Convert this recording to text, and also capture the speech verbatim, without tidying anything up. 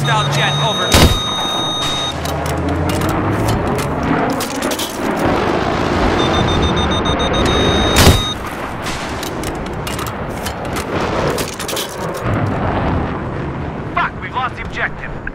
Hostile jet, over. Fuck, we've lost the objective.